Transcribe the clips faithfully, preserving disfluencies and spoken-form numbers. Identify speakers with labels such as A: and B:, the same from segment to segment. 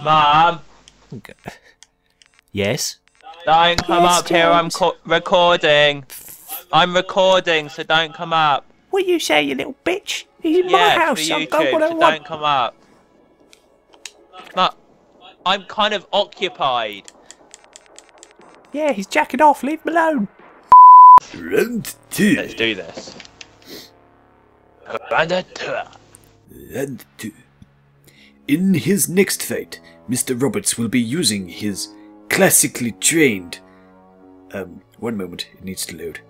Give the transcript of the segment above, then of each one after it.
A: Mum.
B: Okay. Yes?
A: Don't come
B: Yes,
A: up here, I'm
B: James.
A: co recording. I'm recording, so don't come up.
B: What you say, you little bitch? He's in
A: Yeah,
B: my house,
A: for
B: I'll
A: YouTube,
B: go what I
A: so
B: want.
A: don't come up. No, I'm kind of occupied.
B: Yeah, he's jacking off, leave him alone.
C: Round two.
A: Let's do this. Round two.
C: Round two. In his next fight, Mister Roberts will be using his classically trained... Um, one moment, it needs to load.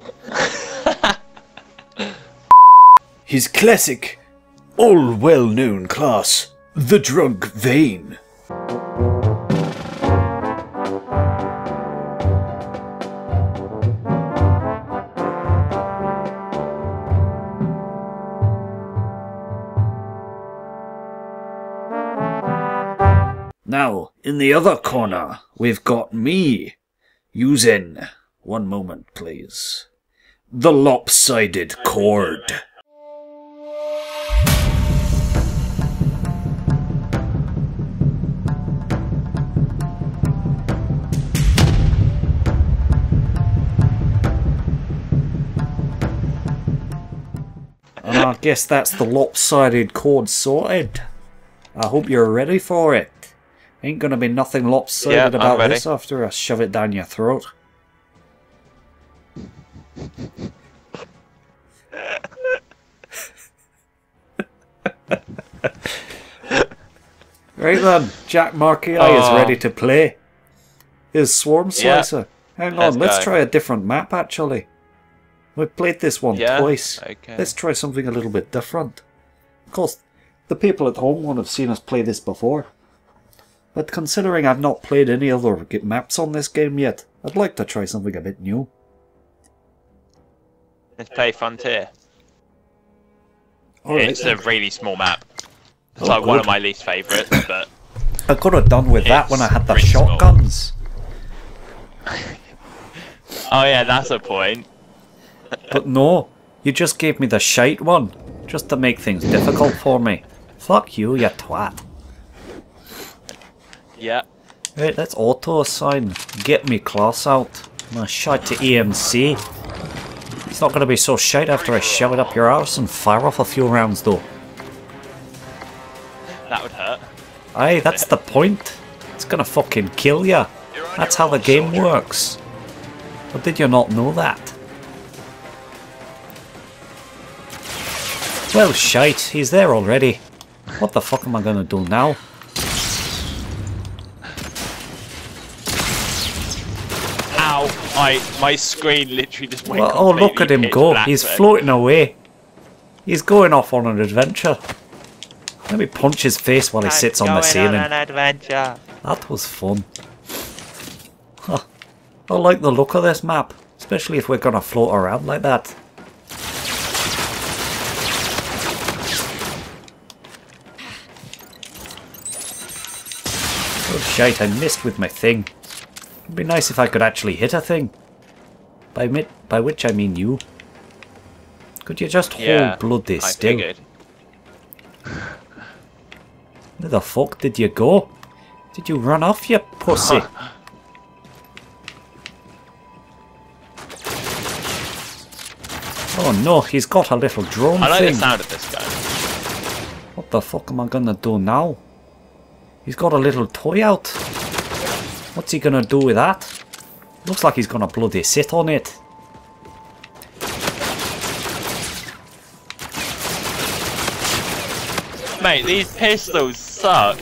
C: His classic, all well-known class, the Drug Vein. Now, in the other corner, we've got me, using, one moment please, the lopsided cord. And I guess that's the lopsided cord sorted. I hope you're ready for it. Ain't gonna be nothing lopsided
A: Yeah,
C: about
A: I'm
C: this after I shove it down your throat. Right then, Jack MrakiEye
A: Oh.
C: is ready to play. His Swarm
A: Yeah.
C: Slicer. Hang on,
A: Let's
C: let's
A: go.
C: try a different map actually. We've played this one
A: Yeah?
C: twice.
A: Okay.
C: Let's try something a little bit different. Of course, the people at home won't have seen us play this before. But considering I've not played any other g- maps on this game yet, I'd like to try something a bit new.
A: Let's play Frontier.
C: Alright,
D: It's a really small map. It's
C: Oh,
D: like one
C: good.
D: of my least favourites, but
C: I could have done with that
D: It's
C: when I had the
D: pretty small.
C: shotguns.
D: oh yeah, that's a point.
C: But no, you just gave me the shite one, just to make things difficult for me. Fuck you, you twat.
A: Yeah.
C: Right, let's auto assign. Get me class out. I'm gonna shite to E M C. It's not gonna be so shite after I shove it up your arse and fire off a few rounds though.
D: That would hurt.
C: Aye, that's the point. It's gonna fucking kill ya. That's how the game works. But did you not know that? Well, shite, he's there already. What the fuck am I gonna do now?
D: Ow! I my screen literally just went.
C: Well, oh, look at
D: completely
C: him
D: pitch
C: go.
D: black
C: He's
D: then.
C: floating away. He's going off on an adventure. Let me punch his face while he sits on the ceiling.
A: On an adventure.
C: That was fun. Huh. I like the look of this map, especially if we're gonna float around like that. Oh shite, I missed with my thing. It'd be nice if I could actually hit a thing. By, mi by which I mean you. Could you just hold
A: Yeah,
C: bloody
A: I
C: still?
A: figured.
C: Where the fuck did you go? Did you run off, you pussy? Oh no, he's got a little drone
A: I like
C: thing.
A: the sound of this guy.
C: What the fuck am I gonna do now? He's got a little toy out. What's he gonna do with that? Looks like he's gonna bloody sit on it.
A: Mate, these pistols suck.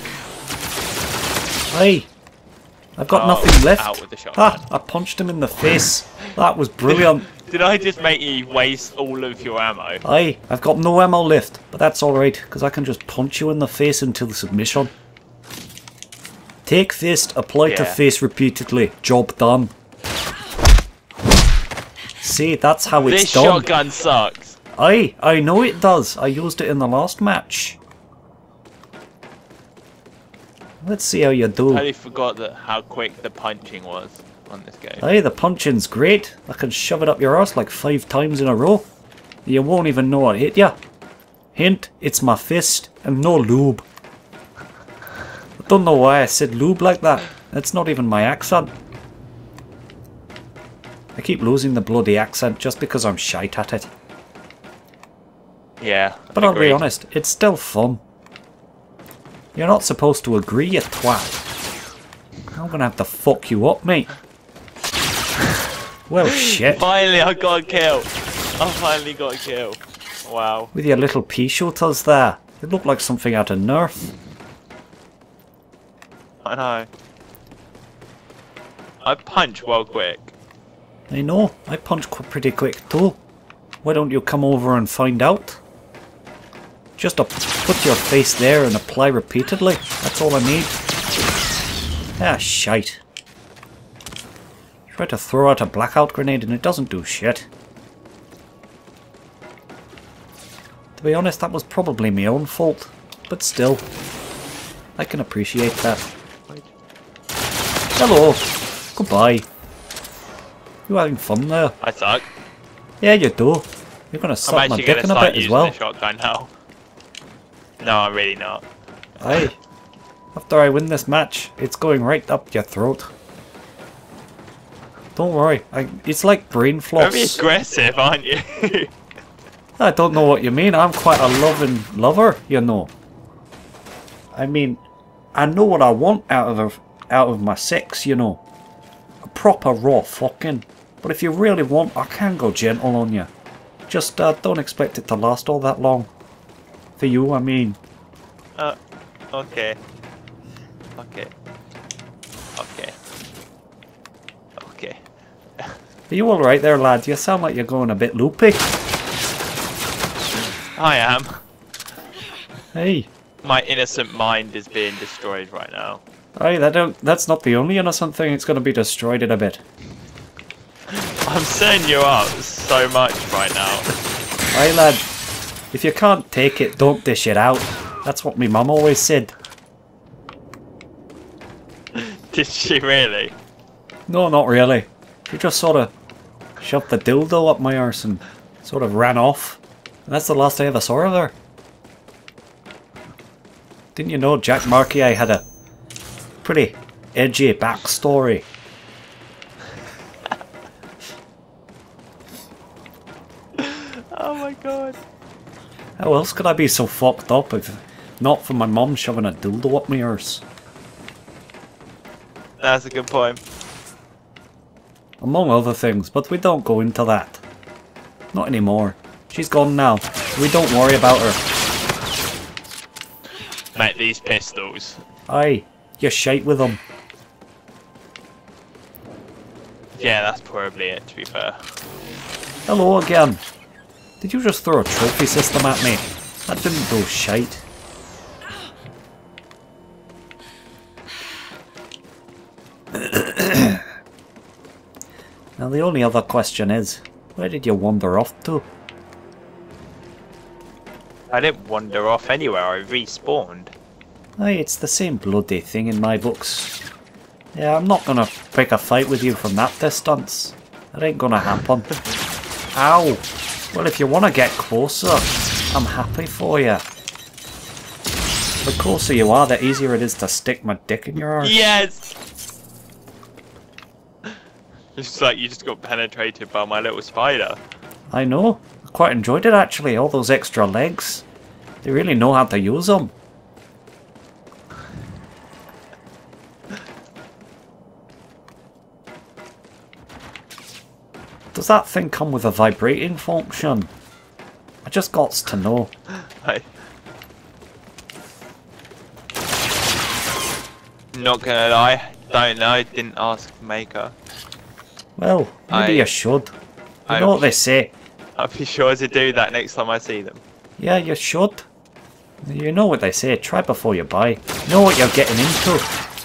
C: Hey, I've got
A: Oh,
C: nothing left.
A: out with the shotgun.
C: Ah, I punched him in the face. That was brilliant.
A: Did I just make you waste all of your ammo?
C: Aye, I've got no ammo left, but that's alright, because I can just punch you in the face until submission. Take fist, apply to
A: Yeah.
C: face repeatedly. Job done. See, that's how it's
A: This
C: done.
A: shotgun sucks.
C: Aye, I know it does. I used it in the last match. Let's see how you
A: I
C: do.
A: totally forgot that how quick the punching was on this game.
C: Aye, the punching's great. I can shove it up your arse like five times in a row. You won't even know it hit ya. Hint, it's my fist and no lube. Don't know why I said lube like that. That's not even my accent. I keep losing the bloody accent just because I'm shite at it.
D: Yeah.
C: But I'll
D: agreed.
C: be honest, it's still fun. You're not supposed to agree, you twat. I'm gonna have to fuck you up, mate. Well, shit.
D: Finally, I got a kill. I finally got a kill. Wow.
C: With your little pea shooters there. They look like something out of Nerf.
D: I know. I punch well quick.
C: I know, I punch qu pretty quick too. Why don't you come over and find out? Just up, put your face there and apply repeatedly. That's all I need. Ah, shite. Try to throw out a blackout grenade and it doesn't do shit. To be honest, that was probably my own fault. But still, I can appreciate that. Hello. Goodbye. You having fun there?
D: I suck.
C: Yeah, you do. You're gonna
D: I'm
C: suck my
D: actually
C: dick
D: gonna
C: in a
D: start
C: bit as
D: using
C: well.
D: the shotgun now. No, I'm really not.
C: Aye. After I win this match, it's going right up your throat. Don't worry, I, it's like brain floss.
D: Very aggressive, aren't you?
C: I don't know what you mean. I'm quite a loving lover, you know. I mean, I know what I want out of a, out of my sex, you know. A proper raw fucking. But if you really want, I can go gentle on you. Just uh, don't expect it to last all that long. For you, I mean.
D: uh, okay. Okay. Okay. Okay.
C: Are you alright there, lad? You sound like you're going a bit loopy.
D: I am.
C: Hey.
D: My innocent mind is being destroyed right now.
C: Aye, that don't, that's not the only innocent thing. It's going to be destroyed in a bit.
D: I'm setting you up so much right now.
C: Aye, lad. If you can't take it, don't dish it out. That's what my mum always said.
D: Did she really?
C: No, not really. She just sort of shoved the dildo up my arse and sort of ran off. And that's the last I ever saw of her. Didn't you know Jack MrakiEye had a pretty edgy backstory?
D: Oh my god.
C: How else could I be so fucked up if not for my mum shoving a dildo up my arse?
D: That's a good point.
C: Among other things, but we don't go into that. Not anymore. She's gone now. We don't worry about her.
D: Mate, these pistols.
C: Aye, you're shite with them.
D: Yeah, that's probably it, to be fair.
C: Hello again. Did you just throw a trophy system at me? That didn't go shite. Now the only other question is, where did you wander off to?
D: I didn't wander off anywhere, I respawned.
C: Aye, it's the same bloody thing in my books. Yeah, I'm not gonna pick a fight with you from that distance. That ain't gonna happen. Ow! Well, if you wanna get closer, I'm happy for you. The closer you are, the easier it is to stick my dick in your arse.
D: Yes! It's like you just got penetrated by my little spider.
C: I know. I quite enjoyed it actually, all those extra legs. They really know how to use them. Does that thing come with a vibrating function? I just got to know.
D: I... Not gonna lie, don't know, didn't ask Maker.
C: Well, maybe
D: I-
C: you should. You
D: I-
C: know what they say.
D: I'll be sure to do that next time I see them.
C: Yeah, you should. You know what they say, try before you buy. You know what you're getting into.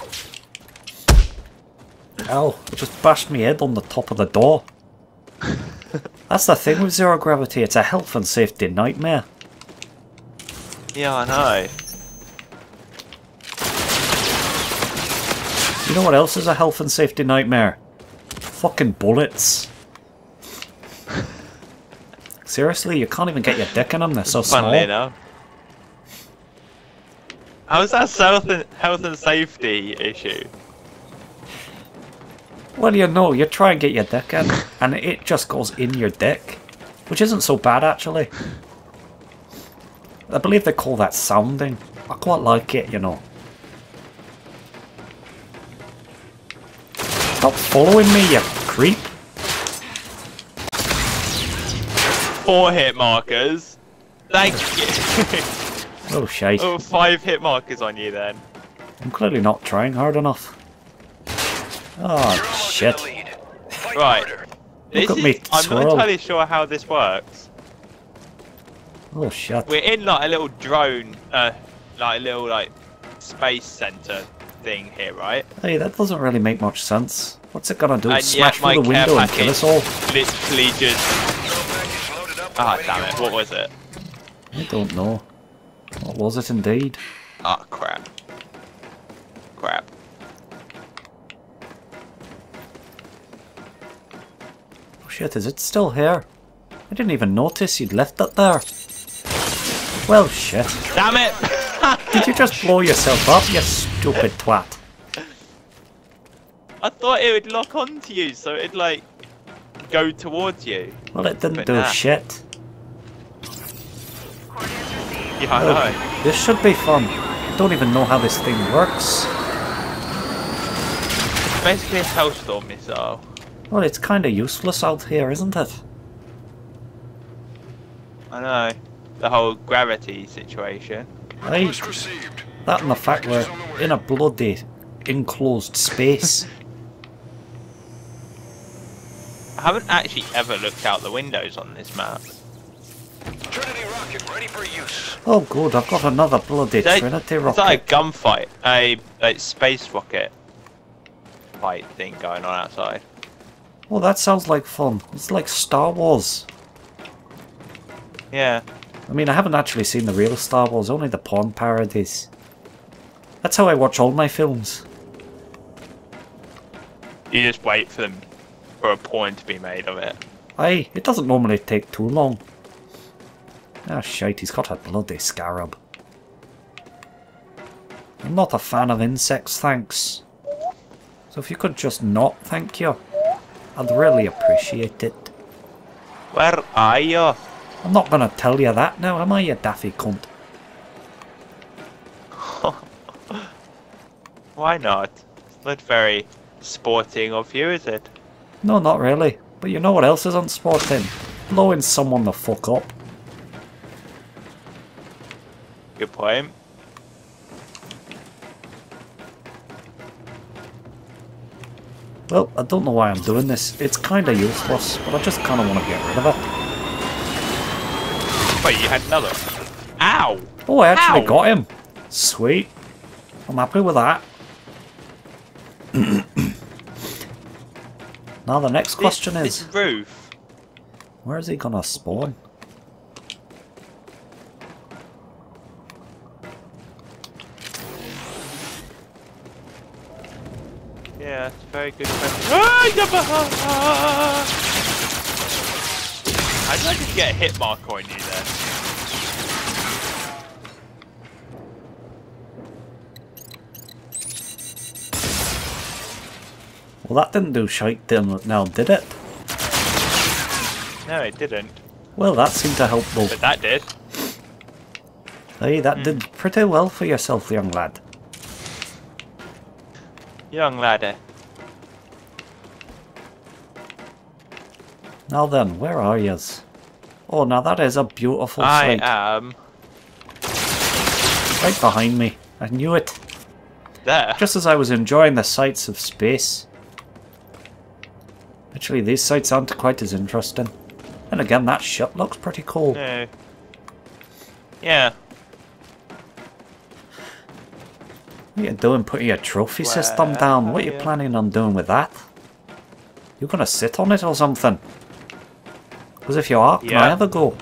C: Ow, I just bashed my head on the top of the door. That's the thing with zero gravity, it's a health and safety nightmare.
D: Yeah, I know.
C: You know what else is a health and safety nightmare? Fucking bullets. Seriously, you can't even get your dick in them, they're so small.
D: Funnily enough. How's that health and, health and safety issue?
C: Well, you know, you try and get your deck in, and it just goes in your deck. Which isn't so bad, actually. I believe they call that sounding. I quite like it, you know. Stop following me, you creep.
D: Four hit markers. Thank you.
C: Oh, shite.
D: Oh, five hit markers on you then.
C: I'm clearly not trying hard enough. Oh, shit.
D: Right. This
C: Look at
D: is,
C: me
D: I'm
C: swirl.
D: not entirely sure how this works.
C: Oh, shit.
D: We're in like a little drone, uh, like a little like space center thing here, right?
C: Hey, that doesn't really make much sense. What's it gonna do?
D: And
C: Smash
D: yet my
C: through the
D: care
C: window and kill us all?
D: literally just... Ah, damn it, what was it?
C: I don't know. What was it indeed?
D: Ah, crap. Crap.
C: Oh shit, is it still here? I didn't even notice you'd left it there. Well, shit.
D: Damn it!
C: Did you just blow yourself up, you stupid twat?
D: I thought it would lock onto you, so it'd like go towards you.
C: Well, it didn't
D: But
C: do
D: nah.
C: shit.
D: Yeah, I
C: Oh,
D: know.
C: this should be fun. I don't even know how this thing works.
D: It's basically a hellstorm missile.
C: Well, it's kind of useless out here, isn't it?
D: I know. The whole gravity situation.
C: Right. That and the fact we're in a bloody enclosed space.
D: I haven't actually ever looked out the windows on this map.
E: Trinity rocket ready for use.
C: Oh good, I've got another bloody
D: They-
C: Trinity
D: It's
C: rocket.
D: like a gunfight, a like space rocket fight thing going on outside.
C: Oh, that sounds like fun. It's like Star Wars.
D: Yeah.
C: I mean, I haven't actually seen the real Star Wars, only the porn parodies. That's how I watch all my films.
D: You just wait for them for a porn to be made of it.
C: Aye, it doesn't normally take too long. Ah shite, he's got a bloody scarab. I'm not a fan of insects, thanks. So if you could just not, thank you. I'd really appreciate it.
D: Where are you?
C: I'm not gonna tell you that now, am I, you daffy cunt?
D: Why not? It's not very sporting of you, is it?
C: No, not really. But you know what else is unsporting? Blowing someone the fuck up.
D: Good point.
C: Well, I don't know why I'm doing this. It's kinda useless, but I just kinda want to get rid of it.
D: Wait, you had another. Ow!
C: Oh, I actually
D: Ow!
C: got him. Sweet. I'm happy with that. Now the next question
D: this,
C: is,
D: this roof.
C: where is he gonna spawn?
D: Yeah, that's a very good question. How did I just get a hit marker on you then?
C: Well, that didn't do shite then, now did it?
D: No, it didn't.
C: Well, that seemed to help both.
D: But that did.
C: Hey, that
D: Hmm.
C: did pretty well for yourself, young lad.
D: Young laddie.
C: Now then, where are yous? Oh, now that is a beautiful
D: I
C: sight.
D: am
C: Right behind me. I knew it.
D: there.
C: Just as I was enjoying the sights of space. Actually, these sights aren't quite as interesting. And again, that ship looks pretty cool.
D: No. Yeah.
C: What are you doing putting your trophy system
D: Where
C: down? What are you
D: are you?
C: planning on doing with that? You gonna sit on it or something? Because if you are, can I
D: Yeah.
C: have a go?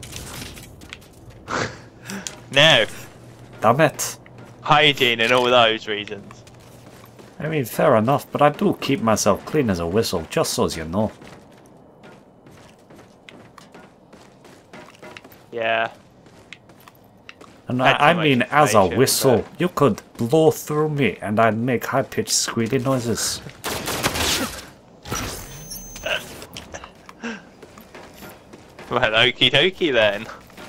D: No.
C: Damn it.
D: Hygiene and all those reasons.
C: I mean, fair enough, but I do keep myself clean as a whistle, just so as you know.
D: Yeah.
C: And I,
D: Had too
C: I
D: much
C: mean as a
D: information,
C: whistle.
D: but-
C: You could blow through me and I'd make high-pitched squealy noises.
D: Well, okie dokie then.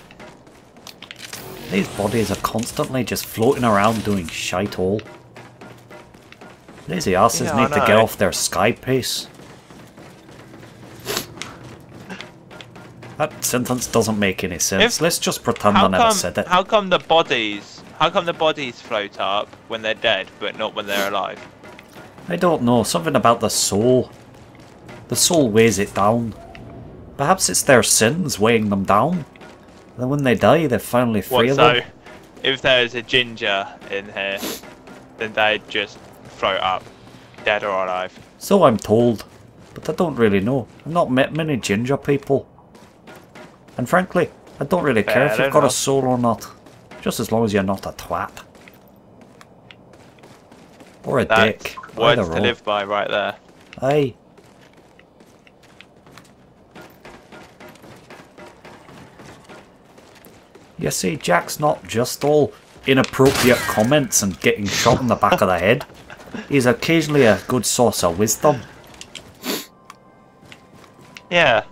C: These bodies are constantly just floating around doing shite all. Lazy asses
D: Yeah, I
C: need to get
D: know.
C: off their sky pace. That sentence doesn't make any sense.
D: If-
C: Let's just pretend
D: How
C: I never
D: come?
C: said it.
D: How come the bodies? How come the bodies float up when they're dead, but not when they're alive?
C: I don't know. Something about the soul. The soul weighs it down. Perhaps it's their sins weighing them down. Then when they die, they're finally free
D: What,
C: of
D: so
C: them.
D: if there's a ginger in here, then they'd just float up, dead or alive.
C: So I'm told. But I don't really know. I've not met many ginger people. And frankly, I don't really care
D: Fair
C: if you've got a
D: enough.
C: soul or not. Just as long as you're not a twat. Or a
D: That's
C: dick.
D: words
C: Either
D: to
C: or.
D: live by right there.
C: Aye. You see, Jack's not just all inappropriate comments and getting shot in the back of the head. He's occasionally a good source of wisdom.
D: Yeah.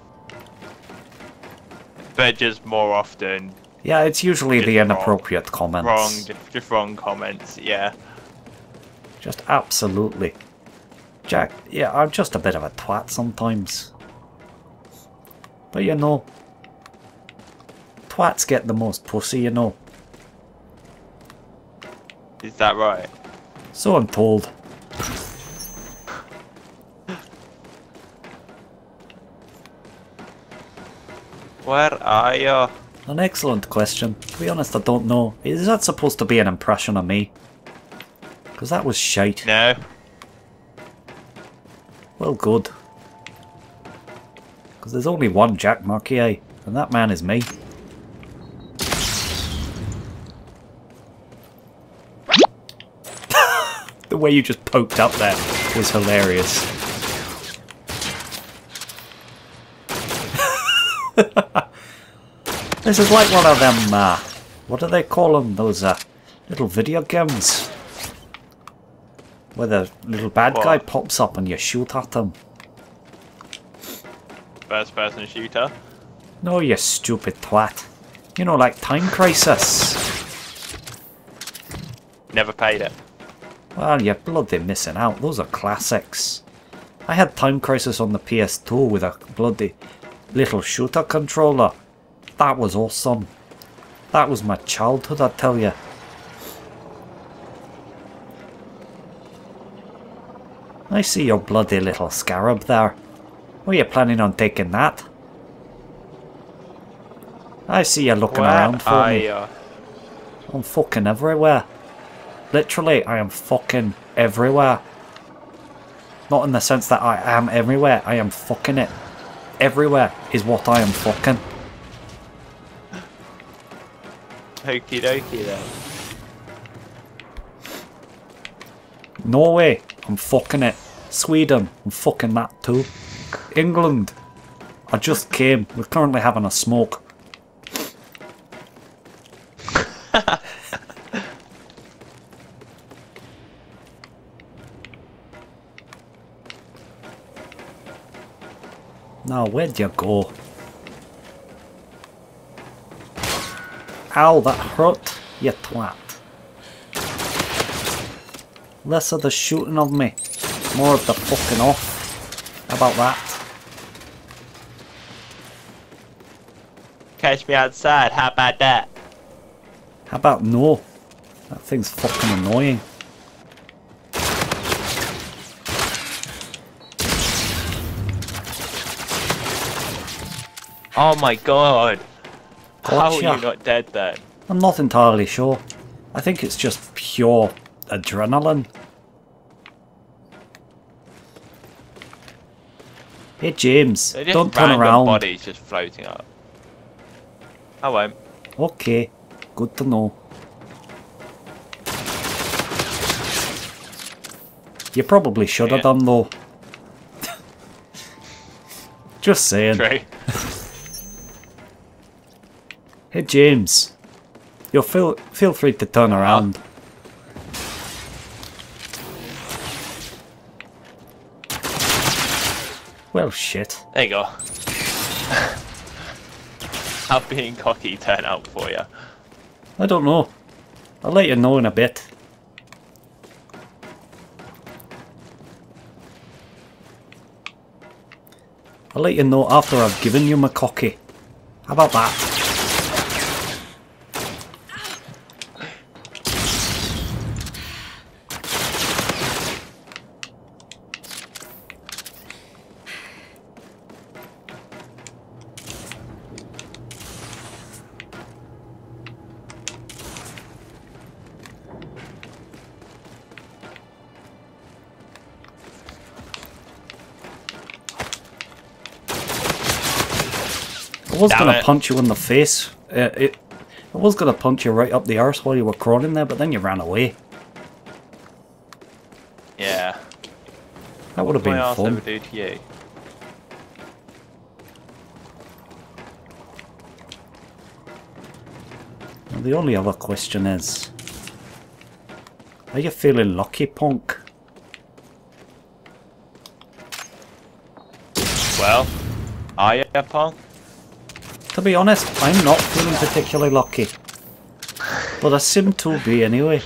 D: But just more often,
C: Yeah, it's usually
D: Just
C: the
D: wrong.
C: inappropriate comments.
D: wrong, just, just wrong comments, yeah.
C: Just absolutely. Jack, yeah, I'm just a bit of a twat sometimes. But you know, twats get the most pussy, you know.
D: Is that right?
C: So I'm told.
D: Where are you?
C: An excellent question. To be honest, I don't know. Is that supposed to be an impression of me? Because that was shite.
D: No.
C: Well, good. Because there's only one Jack MrakiEye, and that man is me. The way you just poked up there was hilarious. This is like one of them, uh, what do they call them? Those uh, little video games. Where the little bad guy
D: What?
C: pops up and you shoot at him.
D: First person shooter.
C: No, you stupid twat. You know, like Time Crisis.
D: Never played it.
C: Well, you're bloody missing out. Those are classics. I had Time Crisis on the P S two with a bloody little shooter controller. That was awesome. That was my childhood, I tell you. I see your bloody little scarab there. Were you planning on taking that? I see you looking
D: Where
C: around for
D: are
C: me.
D: you?
C: I'm fucking everywhere. Literally, I am fucking everywhere. Not in the sense that I am everywhere, I am fucking it. Everywhere is what I am fucking.
D: Okie dokie then.
C: Norway, I'm fucking it. Sweden, I'm fucking that too. England, I just came. We're currently having a smoke. Now, where'd you go? Ow, that hurt, you twat. Less of the shooting of me, more of the fucking off. How about that?
D: Catch me outside, how about that?
C: How about no? That thing's fucking annoying.
D: Oh my god. How
C: Gotcha.
D: are you not dead then?
C: I'm not entirely sure. I think it's just pure adrenaline. Hey James,
D: They're just
C: don't turn
D: random
C: around.
D: bodies just floating up. I won't.
C: Okay, good to know. You probably should have
D: Yeah.
C: done though. Just saying.
D: True.
C: Hey James, You'll feel feel free to turn around. Well, shit.
D: There you go. How being cocky turn out for you?
C: I don't know. I'll let you know in a bit. I'll let you know after I've given you my cocky. How about that? I was
D: Damn
C: gonna
D: it.
C: punch you in the face. Uh, it, I was gonna punch you right up the arse while you were crawling there, but then you ran away.
D: Yeah.
C: That would have been
D: My arse
C: fun.
D: ever do to you?
C: And the only other question is, are you feeling lucky, punk?
D: Well, are you, punk?
C: To be honest, I'm not feeling particularly lucky. But I seem to be anyway.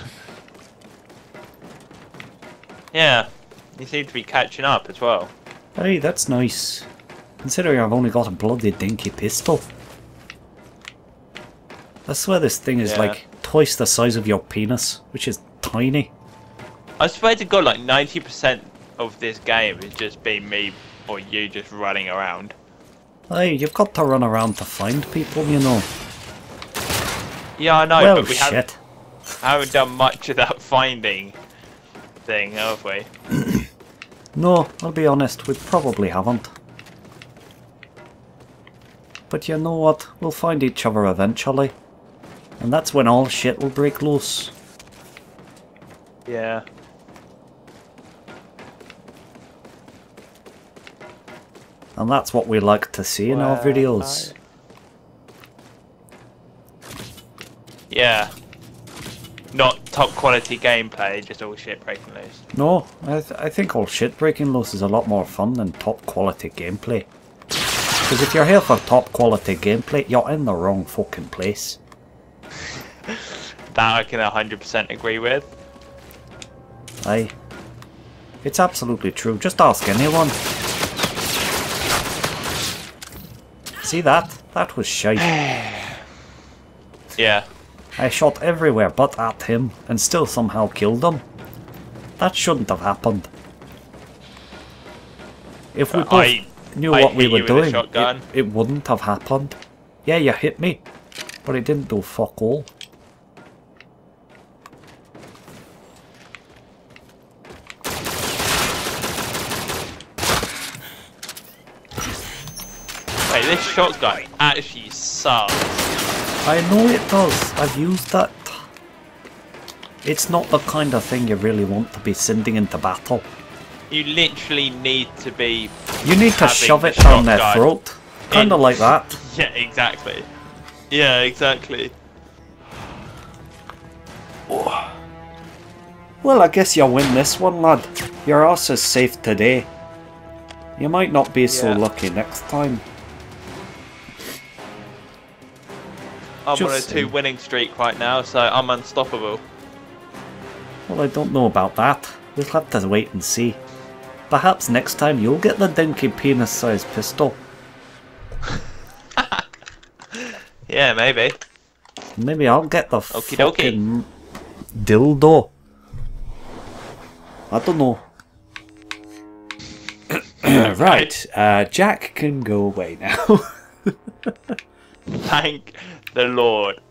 D: Yeah. You seem to be catching up as well.
C: Hey, that's nice. Considering I've only got a bloody dinky pistol. I swear this thing is
D: Yeah.
C: like twice the size of your penis, which is tiny.
D: I swear to God, like ninety percent of this game is just being me or you just running around.
C: Hey, you've got to run around to find people, you know.
D: Yeah, I know,
C: well,
D: but we
C: shit.
D: haven't, haven't done much of that finding thing, have we?
C: No, I'll be honest, we probably haven't. But you know what? We'll find each other eventually. And that's when all shit will break loose.
D: Yeah.
C: And that's what we like to see in our
D: Well,
C: videos.
D: Yeah. Not top quality gameplay, just all shit breaking loose.
C: No, I, th I think all shit breaking loose is a lot more fun than top quality gameplay. Because if you're here for top quality gameplay, you're in the wrong fucking place.
D: That I can one hundred percent agree with.
C: Aye. It's absolutely true, just ask anyone. See that? That was shite.
D: Yeah.
C: I shot everywhere but at him, and still somehow killed him. That shouldn't have happened. If we
D: Uh,
C: both
D: I-
C: knew
D: I
C: what we
D: hit
C: were
D: you with a
C: doing,
D: shotgun.
C: it, it wouldn't have happened. Yeah, you hit me, but it didn't do fuck all.
D: Wait, this shotgun actually sucks.
C: I know it does. I've used that. It's not the kind of thing you really want to be sending into battle.
D: You literally need to be...
C: You need to
D: having
C: shove it
D: the
C: down their
D: shotgun
C: throat. Kinda
D: in-
C: like that.
D: Yeah, exactly. Yeah, exactly.
C: Well, I guess you win this one, lad. Your ass is safe today. You might not be so
D: Yeah.
C: lucky next time.
D: I'm
C: Just
D: on a
C: saying.
D: two winning streak right now, so I'm unstoppable.
C: Well, I don't know about that. We'll have to wait and see. Perhaps next time you'll get the dinky penis-sized pistol.
D: Yeah, maybe.
C: Maybe I'll get the
D: Okie dokie.
C: fucking dildo. I don't know. Right, uh, Jack can go away now.
D: Thank the Lord.